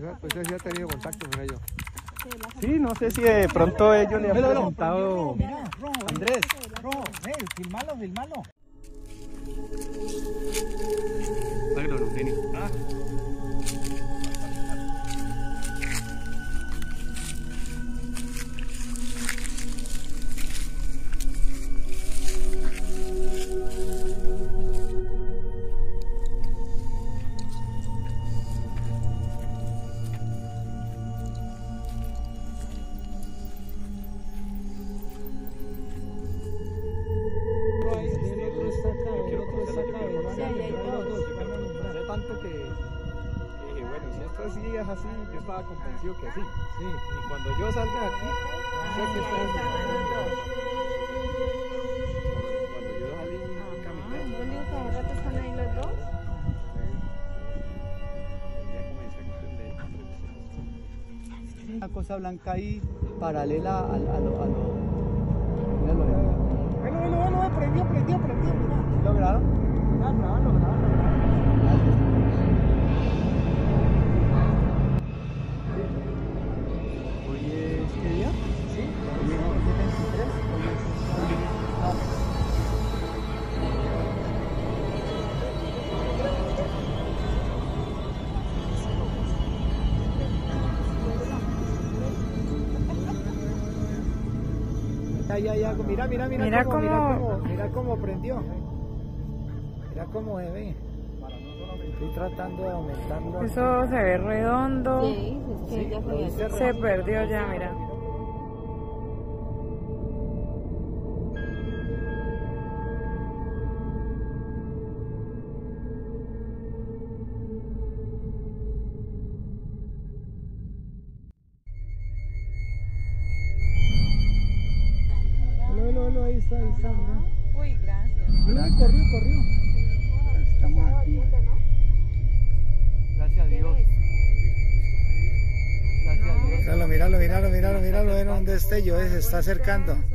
Pues sí ha tenido contacto con ellos. Sí, no sé si de pronto ellos le han presentado... Mira, rojo, Andrés. rojo, filmalo, filmalo. Magno, Eugenio. Tanto que dije, bueno, si esto sí es así, yo estaba convencido que sí. Sí. Y cuando yo salga de aquí, sé que ustedes me van a ayudar. Cuando yo salí caminando. Yo digo que de rato están ahí los dos. Ya comencé a entender. Una cosa blanca ahí, paralela a lo... Bueno, prendió, mira. ¿Lograron? ¿Hoy es qué día? Sí. Hoy es 23. Ya, mira Mira cómo prendió. Mira cómo se ve. Estoy tratando de aumentarlo. Eso se ve redondo. Sí, es que ya Se perdió ya, mira. Ahí está, ¿no? Uy, gracias. Corrió. Estamos aquí. Gracias a Dios. Gracias a Dios. Míralo, ven donde destello, se está acercando.